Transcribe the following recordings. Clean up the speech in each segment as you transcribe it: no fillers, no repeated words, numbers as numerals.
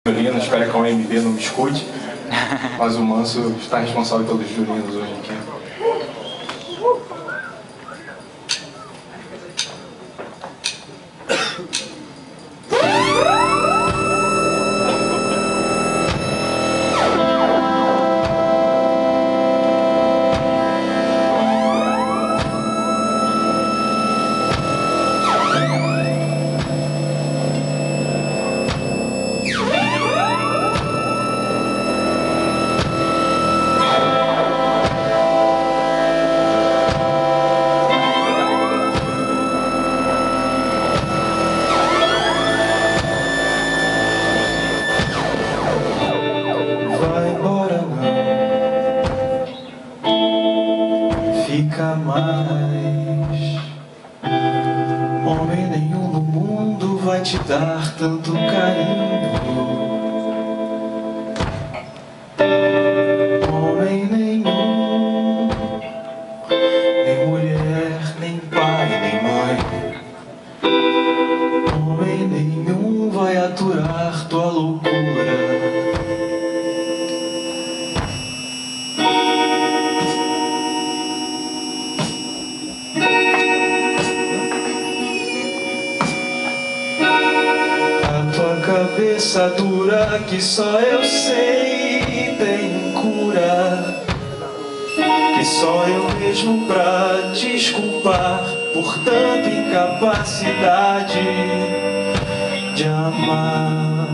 Violino, espero que a OMB não me escute, mas o Manso está responsável pelos violinos hoje aqui. Fica mais. Homem nenhum no mundo vai te dar tanto carinho. Homem nenhum, nem mulher, nem pai, nem mãe. Homem nenhum vai aturar tua loucura. Cabeça dura que só eu sei tem cura, que só eu mesmo pra desculpar por tanta incapacidade de amar,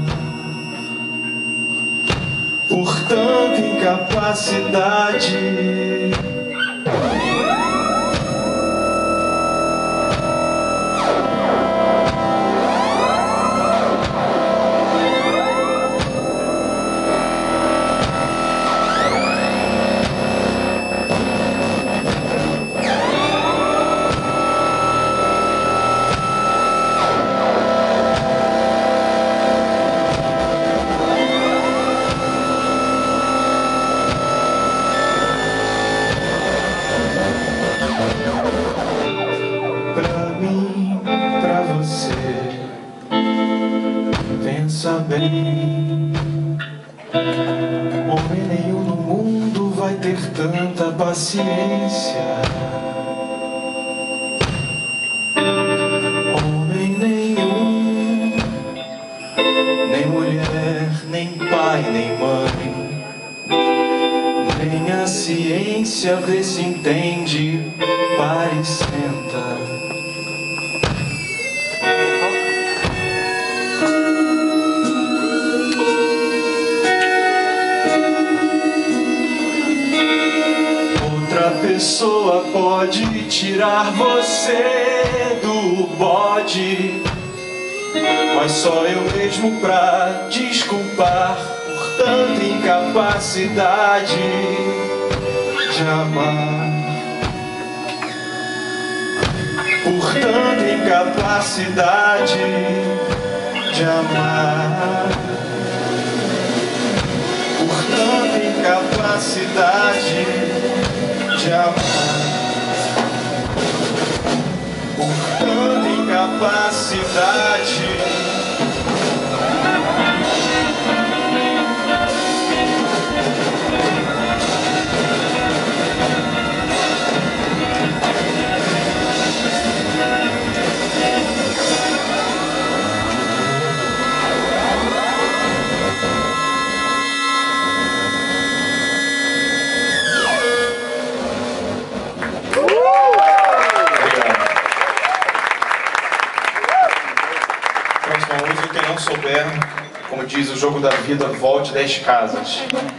por tanta incapacidade. Pensa bem, homem nenhum no mundo vai ter tanta paciência. Homem nenhum, nem mulher, nem pai, nem mãe, nem a ciência vê se entende. Pare e senta. Pessoa pode tirar você do bode, mas só eu mesmo pra desculpar por tanta incapacidade de amar, por tanta incapacidade de amar, por tanta incapacidade de amar, por tanta incapacidade. Quem não souber, como diz o jogo da vida, volte 10 casas.